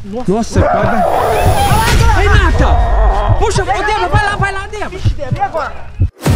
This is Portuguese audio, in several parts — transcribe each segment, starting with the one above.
Nossa, cara. Ei, Nata! Puxa, Débora, vai lá, Débora. Vixe, Débora, e agora?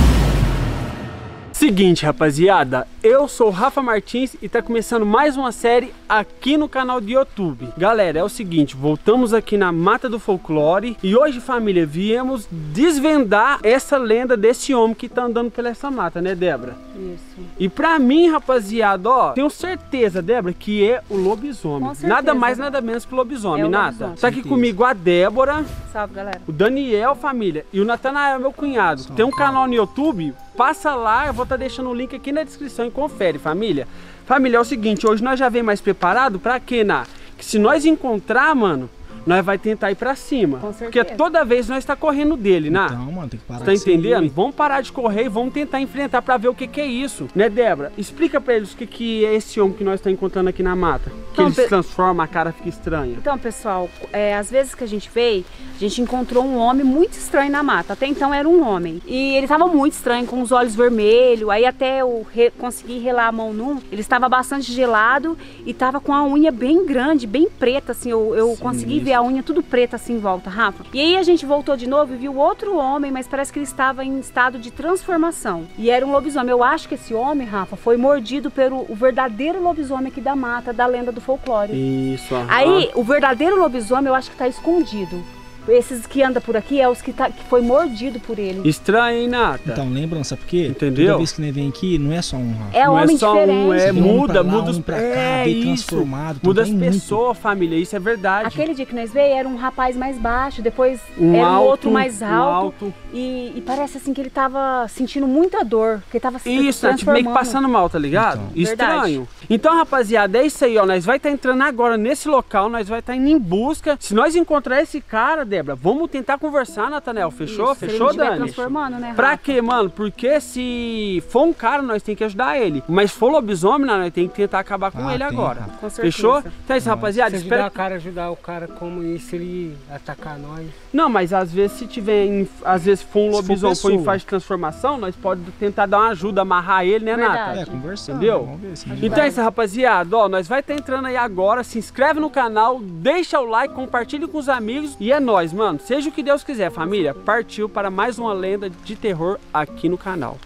Seguinte, rapaziada, eu sou o Rafa Martins e tá começando mais uma série aqui no canal do YouTube. Galera, é o seguinte, voltamos aqui na Mata do Folclore e hoje, família, viemos desvendar essa lenda desse homem que tá andando pela essa mata, né, Débora? Isso. E pra mim, rapaziada, ó, tenho certeza, Débora, que é o lobisomem. Com certeza. Nada mais, nada menos que o lobisomem, É o Nata. lobisomem. Tá aqui comigo a Débora, Salve, galera. o Daniel, família, e o Natanael, meu cunhado. Tem um canal no YouTube, passa lá, eu vou estar deixando o link aqui na descrição e confere, família. Família, é o seguinte, hoje nós já vem mais preparado pra quê, Que se nós encontrar, mano, nós vai tentar ir pra cima. Com certeza. Porque toda vez nós tá correndo dele, né? Então, mano, tem que parar. Tá entendendo? Vamos parar de correr e vamos tentar enfrentar pra ver o que é isso. Né, Débora? Explica pra eles o que é esse homem que nós estamos encontrando aqui na mata. Que Então, ele se transforma, a cara fica estranha. Então, pessoal, às vezes que a gente veio, a gente encontrou um homem muito estranho na mata. Até então era um homem. E ele estava muito estranho, com os olhos vermelhos. Aí até eu consegui relar a mão num. Ele estava bastante gelado e estava com a unha bem grande, bem preta, assim. Eu consegui ver a unha tudo preta assim em volta, Rafa. E aí a gente voltou de novo e viu outro homem, mas parece que ele estava em estado de transformação. E era um lobisomem. Eu acho que esse homem, Rafa, foi mordido pelo o verdadeiro lobisomem aqui da mata, da lenda do folclore. Isso, aham. Aí, o verdadeiro lobisomem eu acho que tá escondido. Esses que andam por aqui é os que foi mordido por ele. Estranho, hein, Nata? Então, lembram, sabe por quê? Entendeu? Toda vez que nós vem aqui, não é só um, Rafa. É não homem é só diferente. um, é Vem um muda, pra lá, muda os... um pra cá, é bem isso, transformado, muda as tem muito. pessoas, família, isso é verdade. Aquele dia que nós veio era um rapaz mais baixo, depois Um era um alto, outro mais um alto. alto. E parece assim que ele tava sentindo muita dor, que ele tava se Isso, é tipo transformando. meio que passando mal, tá ligado? Então. Estranho. Verdade. Então, rapaziada, é isso aí, ó. Nós vai estar entrando agora nesse local, nós vai estar indo em busca. Se nós encontrar esse cara, Débora, vamos tentar conversar, Natanel. Fechou? Isso, se Fechou, ele estiver Dani? transformando, né, Pra Rafa? quê, mano? Porque se for um cara, nós tem que ajudar ele. Mas se for lobisomem, nós tem que tentar acabar com ele tem, agora. Rafa. Com certeza. Fechou? Então é isso, rapaziada. Se Espero... ajudar o cara como isso, ele atacar nós. Não, mas às vezes se tiver, às vezes for um Se for lobisomem for em pessoa. fase de transformação, nós podemos tentar dar uma ajuda, amarrar ele, né, Verdade. Nata? É, conversando. Entendeu? Vamos ver se Então é isso, rapaziada, ó, nós vai estar entrando aí agora, se inscreve no canal, deixa o like, compartilhe com os amigos e é nóis, mano. Seja o que Deus quiser, família. Partiu para mais uma lenda de terror aqui no canal.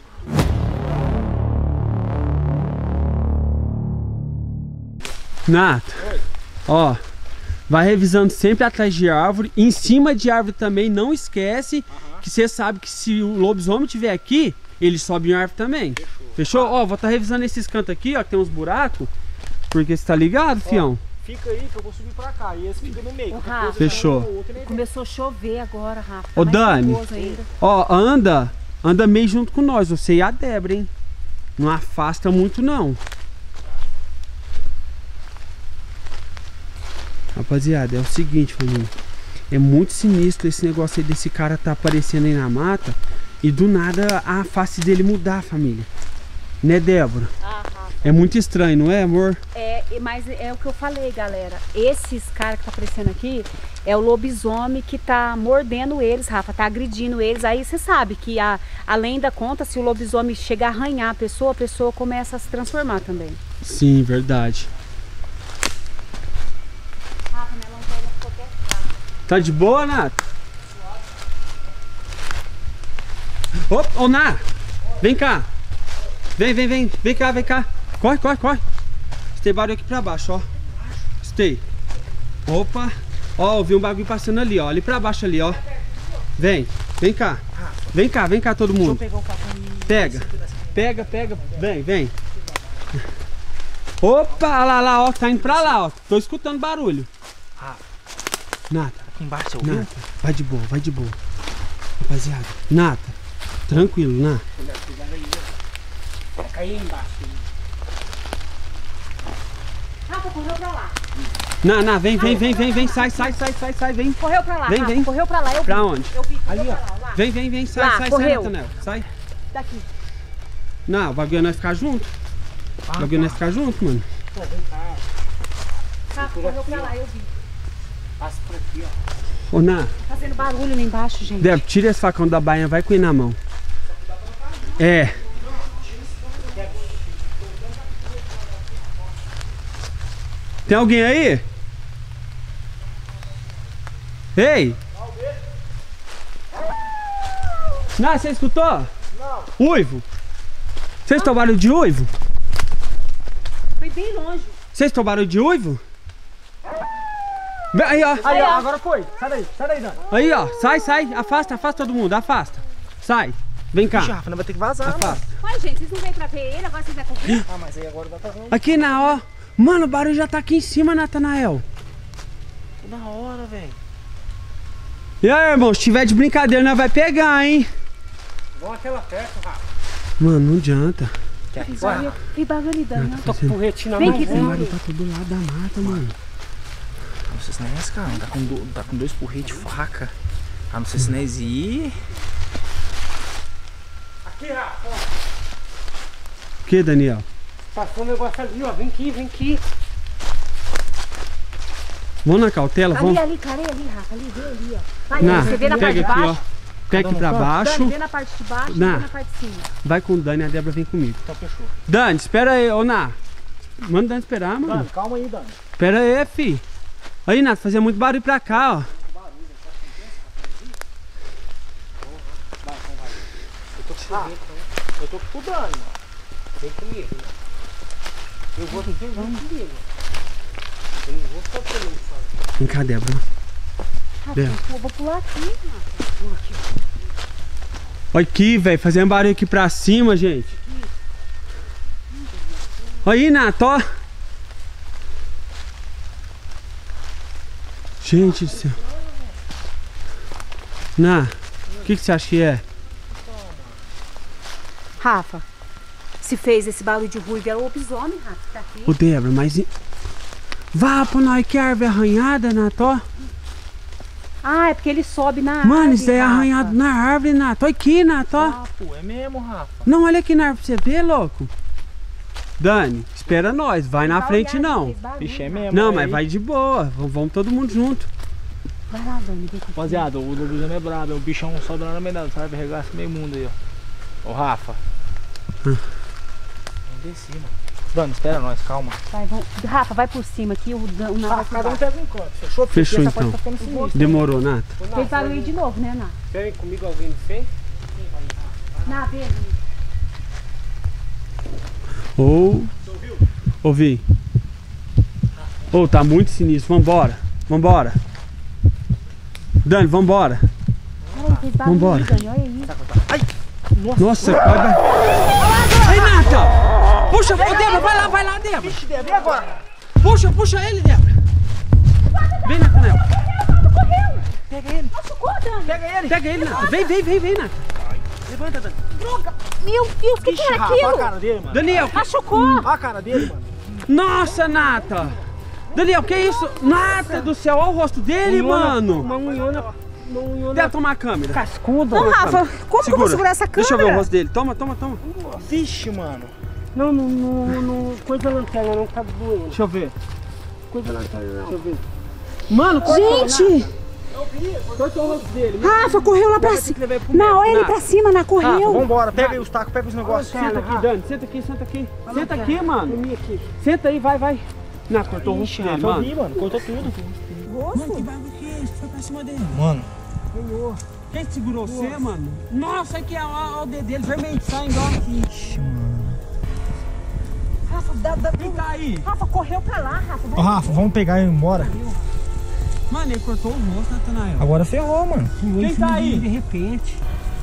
Nata, ó, vai revisando sempre atrás de árvore, em cima de árvore também, não esquece que você sabe que se o lobisomem estiver aqui, ele sobe em árvore também. Fechou? Ó, vou estar revisando esses cantos aqui, ó, que tem uns buracos, porque você tá ligado, fião? Fica aí que eu vou subir pra cá e esse fica no meio. Ô, Rafa. Fechou. Começou a chover agora, Rafa. Ô, Tá mais Dani. perigoso ainda. Ó, anda meio junto com nós, você e a Débora, hein? Não afasta muito, não. Rapaziada, é o seguinte, família. É muito sinistro esse negócio aí desse cara tá aparecendo aí na mata e do nada a face dele mudar, família. Né, Débora? É muito estranho, não é, amor? Mas é o que eu falei, galera. Esses caras que tá aparecendo aqui é o lobisomem que tá mordendo eles, Rafa, tá agredindo eles. Aí você sabe que a lenda conta, se o lobisomem chega a arranhar a pessoa começa a se transformar também. Sim, verdade. Rafa, minha lanterna ficou pesada. Tá de boa, Nath? Ô, Nath! Vem cá! Vem cá! Corre! Tem barulho aqui pra baixo, ó. Stay. Opa! Ó, eu vi um bagulho passando ali, ó. Ali pra baixo ali, ó. Vem cá. Vem cá todo mundo. Pega. Vem. Opa, lá, ó. Tá indo pra lá, ó. Tô escutando barulho. Nata. Aqui embaixo, eu Nata, vai de boa. Rapaziada, Nata, tranquilo, Nata. Vai cair embaixo. Rafa, correu pra lá. Vem, sai, vem. Correu pra lá, Vem, Rafa, vem. correu pra lá. Eu vi. Pra onde? Eu vi, correu Ali, ó. pra lá. Vem, Lá, sai, correu. Natanel, sai. Daqui. Não, o bagulho é nós ficar junto. O bagulho é nós ficar junto, mano. Pô, vem cá. Rafa, correu pra lá, eu vi. Passa por aqui, ó. Ô, Ná, Tá fazendo barulho lá embaixo, gente. Débora, tira esse facão da bainha, vai com ele na mão. É. Tem alguém aí? Ei! Não, você escutou? Não. Uivo! Você escutou barulho de uivo? Foi bem longe. Você escutou barulho de uivo? Aí, ó. Aí, ó, agora foi. Sai daí, Dani. Aí, ó. Sai. Afasta todo mundo. Afasta. Sai. Vem cá. Ixi, Rafa, não vai ter que vazar, mano. Afasta. Ué, gente, vocês não veio pra ver ele, agora vocês vão cumprir? Ah, mas aí agora dá pra ver. Aqui na, ó. Mano, o barulho já tá aqui em cima, Natanael. Da hora, velho. E aí, irmão, se tiver de brincadeira, nós vai pegar, hein? Vamos aquela perto, Rafa. Mano, não adianta. Que bagulho ali, Dani. Tô com o porretinho na Vem mão. aqui, O barulho tá todo lado da mata, mano. Não sei se não é esse, cara. Tá com 2 porretes de faca. Ah, não sei se não é esse. Ih. Aqui, Rafa, ó. O que, Daniel? Passou um negócio ali, ó. Vem aqui. Vamos na cautela, vamos. Ali, cara, ali, Rafa, ali, vê ali, ó. Vai, Não, você vê na parte de pega aqui, ó. baixo. Pega aqui pra baixo. Dani, vê na parte de baixo e Não. vê na parte de cima. Vai com o Dani e a Débora vem comigo. Então fechou. Dani, espera aí, ô Ná. Manda o Dani esperar, mano. Dani, calma aí, Dani. Espera aí, fi. Aí, Nath, fazia muito barulho pra cá, ó. Eu tô estudando, mano. Vem comigo, mano. Eu vou comigo. Eu não vou ficar pelo isso. Vem cá, Débora. Débora. Eu vou pular aqui, Olha aqui, velho, fazendo barulho aqui pra cima, gente. Olha aí, Nath, ó. Gente do céu. Ná, o que você acha que é? Rafa, se fez esse barulho de ruído, era o lobisomem, Rafa, que tá aqui. Ô, Débora, mas... Vá pra nós, que árvore arranhada, Nath, ó. Ah, é porque ele sobe na árvore. Mano, isso daí é Rafa. arranhado na árvore, Nath. Olha aqui, Nath, ó. Ah, pô, é mesmo, Rafa. Não, olha aqui na árvore pra você ver, louco. Dani, espera nós, vai na Vai frente olhar, não. fez barulho, Vixe, é Rafa. mesmo. Não, aí. mas vai de boa. Vamos todo mundo junto. Vai lá, Dani, vem aqui. Rapaziada, o lobisomem é brabo. É o bichão sobe lá na meio da árvore, regaça meio mundo aí, ó. Ô, Rafa. Vamos descer, mano. Dani, espera nós, calma. Vai, vamos. Rafa, vai por cima aqui, o Ná vai por Cada um baixo. pega um canto. Fechou? Porque Fechou, essa parte então. tá ficando sinistra. Demorou, Nath. Fez barulho de novo, né, Ná? Vem comigo alguém, não sei? Ná, vem ali. Ouvi. Ô, tá muito sinistro. Vambora. Dani, vambora. Olha, fez barulho, Vambora. Dani, olha aí. Nossa, vai. Aí, Nath! Puxa, ô, Débora, vai lá, Débora. Vixe, Débora, e agora? Puxa ele, Débora. Vem, Nathanael. Pega ele. Machucou, Dani. Pega ele, Nath. Vem, Nath. Levanta, Dani. Droga. Meu Deus, o que Vixe, era Rafa, olha a aquilo? cara dele, mano. Daniel, Machucou. Olha a cara dele, mano. nossa, Nata. Daniel, que isso? Nata do céu, olha o rosto dele, mano. Uma unhona Deve tomar a câmera. cascuda. Não, Rafa, como que eu vou segurar essa câmera? Deixa eu ver o rosto dele. Toma. Vixe, mano. Não, coisa da lanterna não tá doendo. Deixa eu ver. Coisa da lanterna não. Deixa eu ver. Mano, Gente, cortou o rosto dele. Rafa correu lá pra cima. Não, olha ele pra cima, Ná, correu. Vambora, pega aí os tacos, pega os negócios. Senta aqui, Dani. Senta aqui. Senta aqui, mano. Senta aí, vai. Não, cortou o rosto dele, Eu vi, mano. mano, cortou tudo. Mano, que bagulho que é esse? Foi pra cima dele. Mano. Quem segurou você, mano? Nossa, aqui é o dedo dele, vermelho, sangue, ó. Ixi, mano. Rafa, Vem cá aí. Rafa, correu pra lá, Rafa. Ó, Rafa, vamos pegar e ir embora. Mano, ele cortou o rosto, Natanael. Agora ferrou, mano. Quem tá aí? De repente.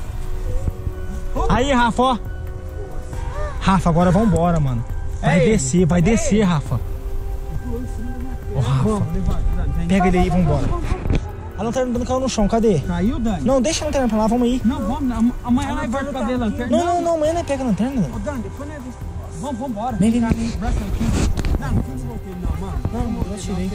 Aí, Rafa, ó. Rafa, agora vambora, mano. Vai descer, Rafa. Ô, Rafa, pega ele aí e vambora. A lanterna do caiu no chão, cadê? Caiu, Dani? Não, deixa a lanterna pra lá, vamos aí. Não, vamos. Amanhã nós voltamos pra ver a lanterna. Não, amanhã nós pega a lanterna. Ô, Dani, depois nós... Vamos embora. Vem. Não tem desbloqueio não, mano. Não, eu tirei.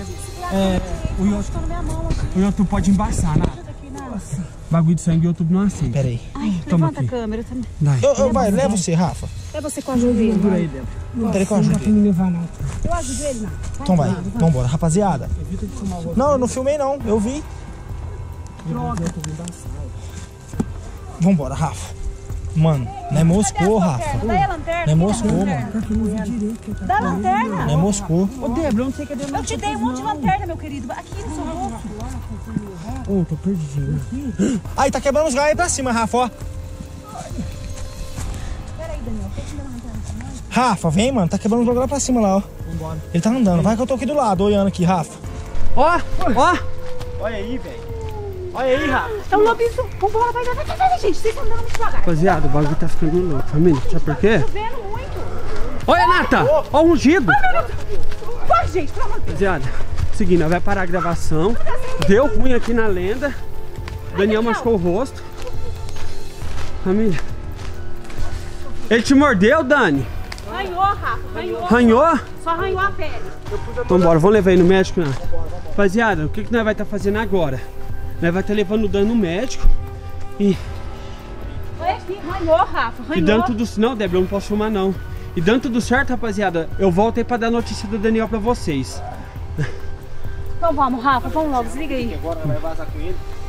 O YouTube pode embaçar, né? Bagulho de sangue o YouTube não aceita. Pera aí. Toma Levanta aqui. a câmera também. Vai, leva você, Rafa. É você com a ajuda dele. Peraí que eu ajudo ele. me levar, não. Eu ajudo ele, Ná. Então vai, vambora, rapaziada. Não, eu não filmei não, eu vi. Vambora, Rafa. Mano, não é Moscou, Rafa. Dá a lanterna. Não é Moscou, mano. Dá a lanterna. Não é Moscou. Ô, Débora, eu não sei cadê o Eu te dei um monte de lanterna, meu querido. Aqui no seu bolso. Ô, tô perdido. Aí, tá quebrando os galhos aí pra cima, Rafa, ó. Pera aí, Daniel. Tem que dar uma lanterna pra nós? Rafa, vem, mano. Tá quebrando os bagulho lá pra cima lá, ó. Vambora. Ele tá andando. Vai que eu tô aqui do lado, olhando aqui, Rafa. Ó, ó. Olha aí, velho. Olha aí, Rafa. É um lobisomem. Vambora, vai, gente. Vocês estão andando muito devagar. Rapaziada, o bagulho tá ficando louco, família. Sabe por quê? Tô vendo muito. Olha, Nata! Ó o ungido! Vai, gente, pelo amor de Deus. Rapaziada, seguinte, nós vai parar a gravação. Deu ruim aqui na lenda. Daniel machucou o rosto. Família. Ele te mordeu, Dani? Arranhou, Rafa. Arranhou. Arranhou? Só arranhou a pele. Então bora, vamos levar ele no médico, Nata. Rapaziada, o que nós vai estar fazendo agora? Nós vai estar levando o Dani no médico. E Olha aqui, arranhou, Rafa. Arranhou. E dando tudo... Não, Débora, eu não posso filmar, não. E dando tudo certo, rapaziada, eu volto aí pra dar notícia do Daniel pra vocês. Então vamos, Rafa. Vamos logo. Desliga aí. Agora vai vazar com ele.